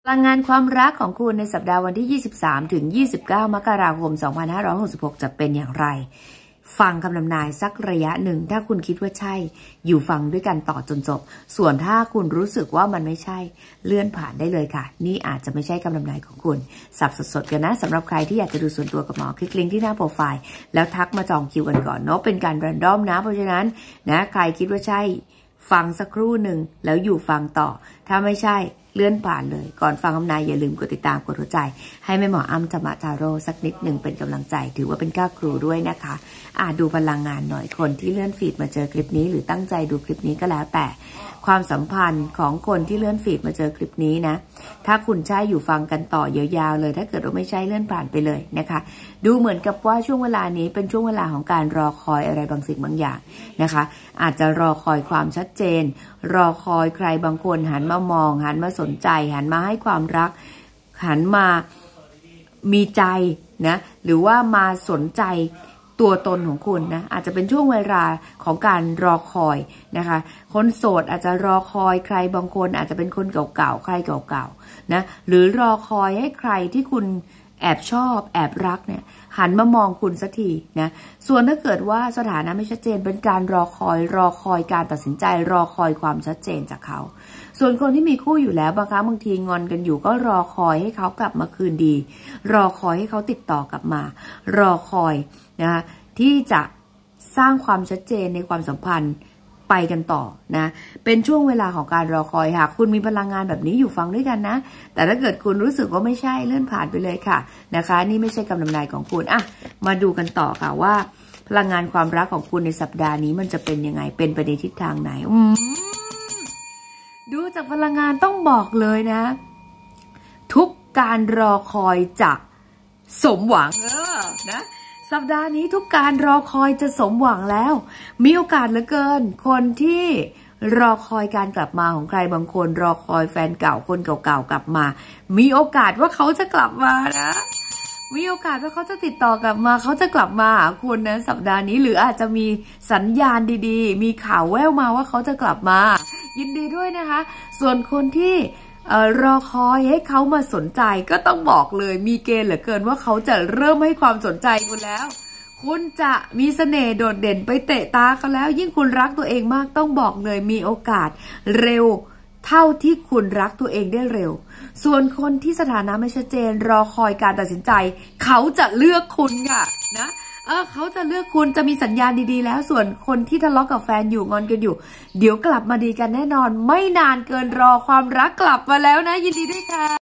พลังงานความรักของคุณในสัปดาห์วันที่23ถึง29มกราคม2566จะเป็นอย่างไรฟังคำนำนายสักระยะหนึ่งถ้าคุณคิดว่าใช่อยู่ฟังด้วยกันต่อจนจบส่วนถ้าคุณรู้สึกว่ามันไม่ใช่เลื่อนผ่านได้เลยค่ะนี่อาจจะไม่ใช่คำนำนายของคุณสับสดๆกันนะสำหรับใครที่อยากจะดูส่วนตัวกับหมอคลิกลิงก์ที่หน้าโปรไฟล์แล้วทักมาจองคิวกันก่อนเนาะเป็นการแรนดอมนะเพราะฉะนั้นนะใครคิดว่าใช่ฟังสักครู่หนึ่งแล้วอยู่ฟังต่อถ้าไม่ใช่เลื่อนผ่านเลยก่อนฟังคำนายอย่าลืมกดติดตามกดหัวใจให้แม่หมออ้ำธรรมทาโร่สักนิดหนึ่งเป็นกำลังใจถือว่าเป็นก้าวครูด้วยนะคะดูพลังงานหน่อยคนที่เลื่อนฟีดมาเจอคลิปนี้หรือตั้งใจดูคลิปนี้ก็แล้วแต่ความสัมพันธ์ของคนที่เลื่อนฟีดมาเจอคลิปนี้นะถ้าคุณใช่อยู่ฟังกันต่อยาวๆเลยถ้าเกิดว่าไม่ใช่เลื่อนผ่านไปเลยนะคะดูเหมือนกับว่าช่วงเวลานี้เป็นช่วงเวลาของการรอคอยอะไรบางสิ่งบางอย่างนะคะอาจจะรอคอยความชัดเจนรอคอยใครบางคนหันมามองหันมาสนใจหันมาให้ความรักหันมามีใจนะหรือว่ามาสนใจตัวตนของคุณนะอาจจะเป็นช่วงเวลาของการรอคอยนะคะคนโสดอาจจะรอคอยใครบางคนอาจจะเป็นคนเก่าๆใครเก่าๆนะหรือรอคอยให้ใครที่คุณแอบชอบแอบรักเนี่ยหันมามองคุณสักทีนะส่วนถ้าเกิดว่าสถานะไม่ชัดเจนเป็นการรอคอยการตัดสินใจรอคอยความชัดเจนจากเขาส่วนคนที่มีคู่อยู่แล้วบางครั้งบางทีงอนกันอยู่ก็รอคอยให้เขากลับมาคืนดีรอคอยให้เขาติดต่อกลับมารอคอยนะคะที่จะสร้างความชัดเจนในความสัมพันธ์ไปกันต่อนะเป็นช่วงเวลาของการรอคอยหากคุณมีพลังงานแบบนี้อยู่ฟังด้วยกันนะแต่ถ้าเกิดคุณรู้สึกว่าไม่ใช่เลื่อนผ่านไปเลยค่ะนะคะนี่ไม่ใช่คำนำนายของคุณมาดูกันต่อค่ะว่าพลังงานความรักของคุณในสัปดาห์นี้มันจะเป็นยังไงเป็นไปในทิศทางไหนดูจากพลังงานต้องบอกเลยนะทุกการรอคอยจะสมหวังนะสัปดาห์นี้ทุกการรอคอยจะสมหวังแล้วมีโอกาสเหลือเกินคนที่รอคอยการกลับมาของใครบางคนรอคอยแฟนเก่าคนเก่าๆกลับมามีโอกาสว่าเขาจะกลับมานะมีโอกาสว่าเขาจะติดต่อกลับมาเขาจะกลับมาหาคุณนะสัปดาห์นี้หรืออาจจะมีสัญญาณดีๆมีข่าวแว่วมาว่าเขาจะกลับมายินดีด้วยนะคะส่วนคนที่รอคอยให้เขามาสนใจก็ต้องบอกเลยมีเกณฑ์เหลือเกินว่าเขาจะเริ่มให้ความสนใจคุณแล้วคุณจะมีเสน่ห์โดดเด่นไปเตะตาเขาแล้วยิ่งคุณรักตัวเองมากต้องบอกเลยมีโอกาสเร็วเท่าที่คุณรักตัวเองได้เร็วส่วนคนที่สถานะไม่ชัดเจนรอคอยการตัดสินใจเขาจะเลือกคุณค่ะนะเขาจะเลือกคุณจะมีสัญญาณดีๆแล้วส่วนคนที่ทะเลาะกับแฟนอยู่งอนกันอยู่เดี๋ยวกลับมาดีกันแน่นอนไม่นานเกินรอความรักกลับมาแล้วนะยินดีด้วยค่ะ